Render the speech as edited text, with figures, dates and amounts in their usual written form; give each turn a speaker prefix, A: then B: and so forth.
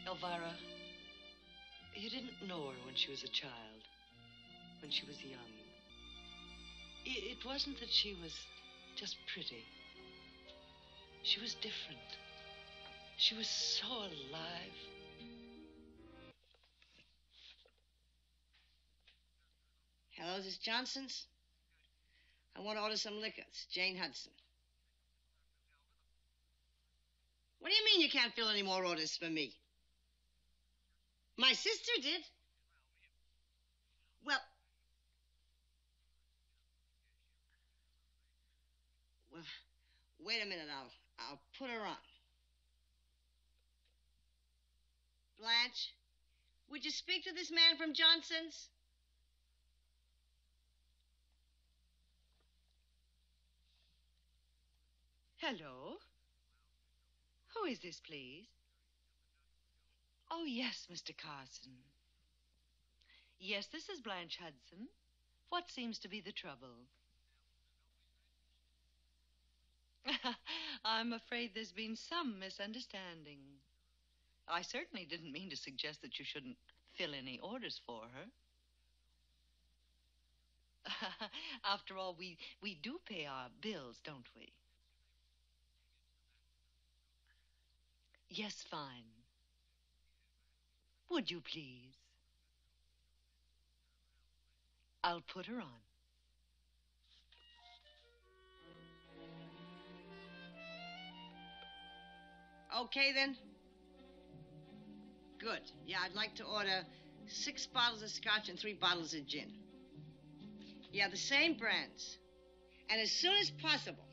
A: Elvira, you didn't know her when she was a child, when she was young. It wasn't that she was just pretty. She was different. She was so alive.
B: Hello, is this Johnson's? I want to order some liquor. It's Jane Hudson. What do you mean you can't fill any more orders for me? My sister did. Well, wait a minute. I'll put her on. Blanche, would you speak to this man from Johnson's?
A: Hello? Who is this, please? Oh, yes, Mr. Carson. Yes, this is Blanche Hudson. What seems to be the trouble? I'm afraid there's been some misunderstanding. I certainly didn't mean to suggest that you shouldn't fill any orders for her. After all, we do pay our bills, don't we? Yes, fine. Would you please? I'll put her on.
B: Okay, then. Good. Yeah, I'd like to order 6 bottles of scotch and 3 bottles of gin. Yeah, the same brands. And as soon as possible.